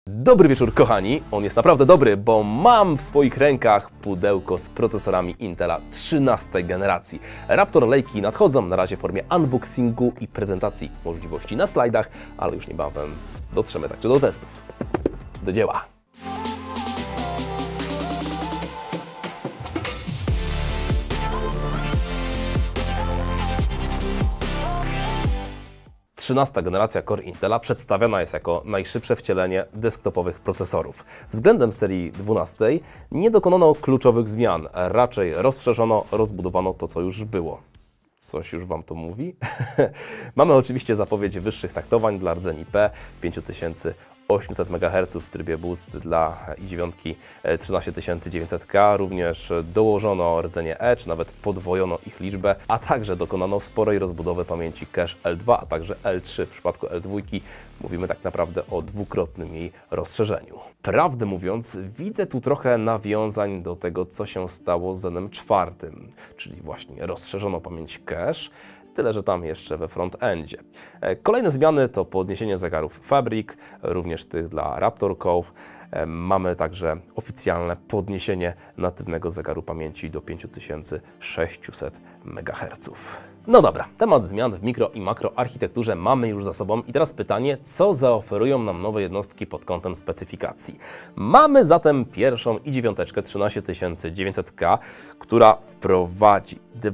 Dobry wieczór, kochani. On jest naprawdę dobry, bo mam w swoich rękach pudełko z procesorami Intela 13 generacji. Raptor Lake'i nadchodzą na razie w formie unboxingu i prezentacji możliwości na slajdach, ale już niebawem dotrzemy także do testów. Do dzieła! Trzynasta generacja Core Intela przedstawiana jest jako najszybsze wcielenie desktopowych procesorów. Względem serii 12 nie dokonano kluczowych zmian, raczej rozszerzono, rozbudowano to, co już było. Coś już Wam to mówi? Mamy oczywiście zapowiedź wyższych taktowań dla rdzeni P 5800 MHz w trybie Boost dla i9 13900K. Również dołożono rdzenie E, czy nawet podwojono ich liczbę, a także dokonano sporej rozbudowy pamięci cache L2, a także L3. W przypadku L2 mówimy tak naprawdę o dwukrotnym jej rozszerzeniu. Prawdę mówiąc, widzę tu trochę nawiązań do tego, co się stało z Zenem 4, czyli właśnie rozszerzono pamięć cache, tyle że tam jeszcze we front-endzie. Kolejne zmiany to podniesienie zegarów Fabric, również tych dla Raptor Cove. Mamy także oficjalne podniesienie natywnego zegaru pamięci do 5600 MHz. No dobra, temat zmian w mikro i makroarchitekturze mamy już za sobą i teraz pytanie, co zaoferują nam nowe jednostki pod kątem specyfikacji. Mamy zatem pierwszą i9 13900K, która wprowadzi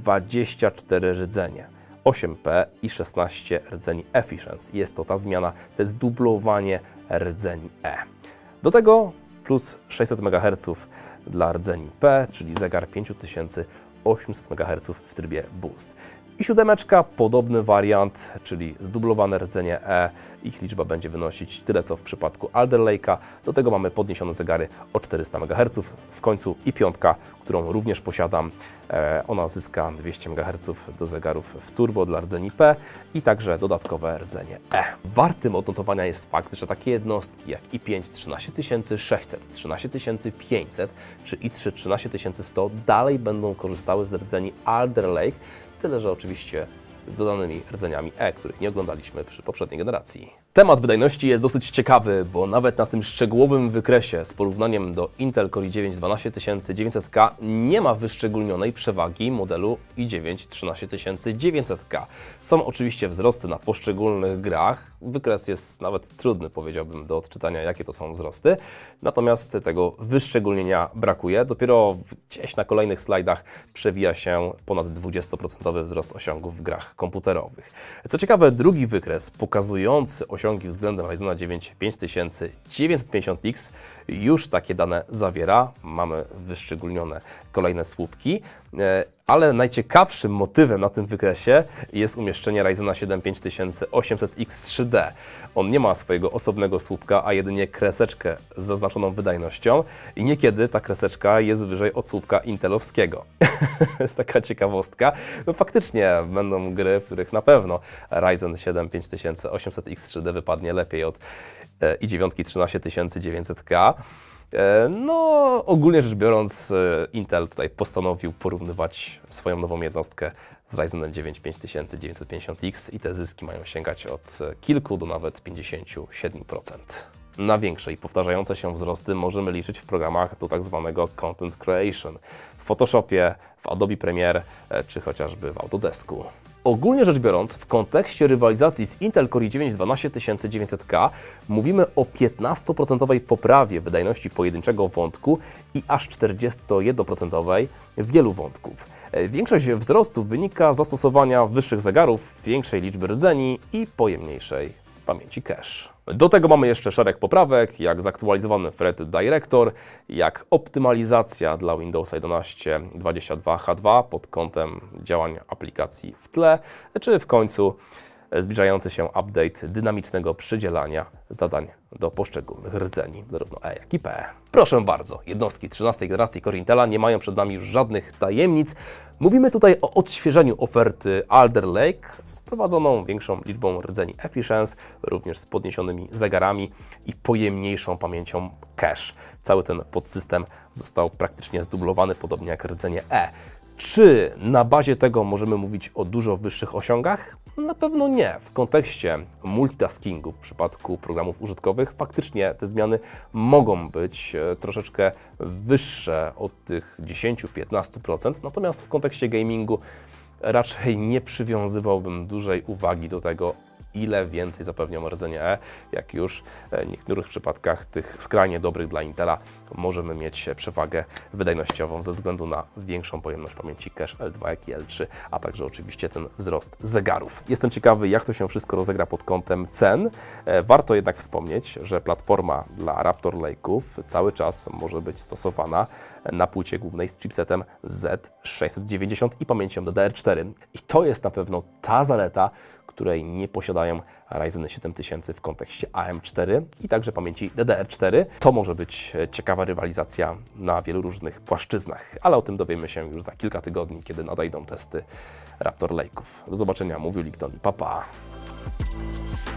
24 rdzenie. 8P i 16 rdzeni Efficiency. Jest to ta zmiana, to jest dublowanie rdzeni E. Do tego plus 600 MHz dla rdzeni P, czyli zegar 5800 MHz w trybie Boost. I 7, podobny wariant, czyli zdublowane rdzenie E. Ich liczba będzie wynosić tyle, co w przypadku Alder Lake'a. Do tego mamy podniesione zegary o 400 MHz. W końcu i 5, którą również posiadam. Ona zyska 200 MHz do zegarów w turbo dla rdzeni P i także dodatkowe rdzenie E. Wartym odnotowania jest fakt, że takie jednostki jak i5 13600, 13500 czy i3 13100 dalej będą korzystały z rdzeni Alder Lake, tyle że oczywiście z dodanymi rdzeniami E, których nie oglądaliśmy przy poprzedniej generacji. Temat wydajności jest dosyć ciekawy, bo nawet na tym szczegółowym wykresie z porównaniem do Intel Core i9 12900K nie ma wyszczególnionej przewagi modelu i9 13900K. Są oczywiście wzrosty na poszczególnych grach. Wykres jest nawet trudny, powiedziałbym, do odczytania, jakie to są wzrosty. Natomiast tego wyszczególnienia brakuje. Dopiero gdzieś na kolejnych slajdach przewija się ponad 20% wzrost osiągów w grach komputerowych. Co ciekawe, drugi wykres pokazujący osiągi względem Ryzena 9 5950X już takie dane zawiera. Mamy wyszczególnione kolejne słupki, ale najciekawszym motywem na tym wykresie jest umieszczenie Ryzena 7 5800X 3D. On nie ma swojego osobnego słupka, a jedynie kreseczkę z zaznaczoną wydajnością i niekiedy ta kreseczka jest wyżej od słupka intelowskiego. Taka ciekawostka. No faktycznie będą gry, w których na pewno Ryzen 7 5800X 3D wypadnie lepiej od i9 13900K. No, ogólnie rzecz biorąc, Intel tutaj postanowił porównywać swoją nową jednostkę z Ryzenem 9 5950X i te zyski mają sięgać od kilku do nawet 57%. Na większe i powtarzające się wzrosty możemy liczyć w programach do tak zwanego Content Creation, w Photoshopie, w Adobe Premiere czy chociażby w Autodesku. Ogólnie rzecz biorąc, w kontekście rywalizacji z Intel Core i9 12900K mówimy o 15% poprawie wydajności pojedynczego wątku i aż 41% wielu wątków. Większość wzrostu wynika z zastosowania wyższych zegarów, większej liczby rdzeni i pojemniejszej pamięci cache. Do tego mamy jeszcze szereg poprawek, jak zaktualizowany Thread Director, jak optymalizacja dla Windowsa 11 22H2 pod kątem działań aplikacji w tle, czy w końcu zbliżający się update dynamicznego przydzielania zadań do poszczególnych rdzeni, zarówno E, jak i P. Proszę bardzo, jednostki 13 generacji Core Intela nie mają przed nami już żadnych tajemnic. Mówimy tutaj o odświeżeniu oferty Alder Lake z wprowadzoną większą liczbą rdzeni Efficiency, również z podniesionymi zegarami i pojemniejszą pamięcią cache. Cały ten podsystem został praktycznie zdublowany, podobnie jak rdzenie E. Czy na bazie tego możemy mówić o dużo wyższych osiągach? Na pewno nie. W kontekście multitaskingu w przypadku programów użytkowych faktycznie te zmiany mogą być troszeczkę wyższe od tych 10-15%, natomiast w kontekście gamingu raczej nie przywiązywałbym dużej uwagi do tego, ile więcej zapewnią rdzenie E, jak już w niektórych przypadkach tych skrajnie dobrych dla Intela możemy mieć przewagę wydajnościową ze względu na większą pojemność pamięci cache L2, jak i L3, a także oczywiście ten wzrost zegarów. Jestem ciekawy, jak to się wszystko rozegra pod kątem cen. Warto jednak wspomnieć, że platforma dla Raptor Lake'ów cały czas może być stosowana na płycie głównej z chipsetem Z690 i pamięcią DDR4. I to jest na pewno ta zaleta, której nie posiadają Ryzeny 7000 w kontekście AM4 i także pamięci DDR4. To może być ciekawa rywalizacja na wielu różnych płaszczyznach, ale o tym dowiemy się już za kilka tygodni, kiedy nadejdą testy Raptor Lake'ów. Do zobaczenia, mówił Lipton i pa pa.